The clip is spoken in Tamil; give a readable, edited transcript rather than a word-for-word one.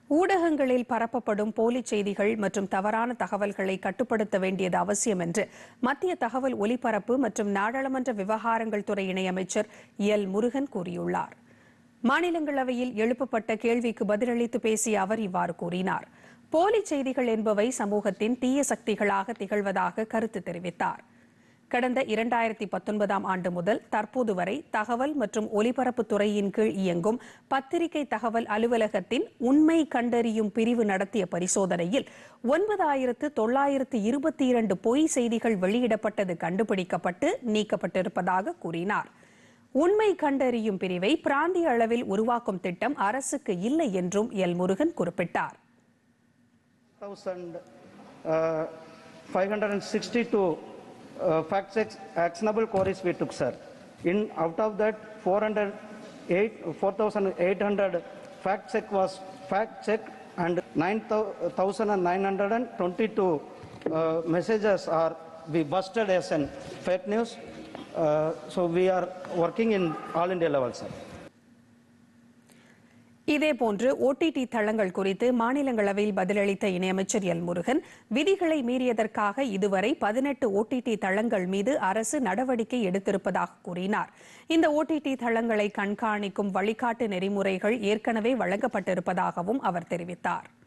ஊடகங்களில் பரப்பப்படும் போலி செய்திகள் மற்றும் தவறான தகவல்களை கட்டுப்படுத்த வேண்டியது அவசியம் என்று மத்திய தகவல் ஒலிபரப்பு மற்றும் நாடாளுமன்ற விவகாரங்கள் துறை இணையமைச்சர் எல் முருகன் கூறியுள்ளார். மாநிலங்களவையில் எழுப்பப்பட்ட கேள்விக்கு பதிலளித்து பேசிய அவர் இவ்வாறு கூறினார். போலி செய்திகள் என்பவை சமூகத்தின் தீய சக்திகளாக திகழ்வதாக கருத்து தெரிவித்தார். கடந்த 2019ஆம் ஆண்டு முதல் தற்போது வரை தகவல் மற்றும் ஒலிபரப்புத் துறையின் கீழ் இயங்கும் பத்திரிகை தகவல் அலுவலகத்தின் உண்மை கண்டறியும் பிரிவு நடத்திய பரிசோதனையில் 9922 பொய் செய்திகள் வெளியிடப்பட்டது கண்டுபிடிக்கப்பட்டு நீக்கப்பட்டிருப்பதாக கூறினார். உண்மை கண்டறியும் பிரிவை பிராந்திய அளவில் உருவாக்கும் திட்டம் அரசுக்கு இல்லை என்றும் எல் முருகன் குறிப்பிட்டார். 562 fact checks actionable queries we took, sir. Out of that 4,800 fact check and 9,922 messages are we busted as an fake news. So we are working in all India level, sir. இதேபோன்று OTT தளங்கள் குறித்து மாநிலங்களவையில் பதிலளித்த இணையமைச்சர் எல் முருகன், விதிகளை மீறியதற்காக இதுவரை 18 OTT தளங்கள் மீது அரசு நடவடிக்கை எடுத்திருப்பதாக கூறினார். இந்த OTT தளங்களை கண்காணிக்கும் வழிகாட்டு நெறிமுறைகள் ஏற்கனவே வழங்கப்பட்டிருப்பதாகவும் அவர் தெரிவித்தார்.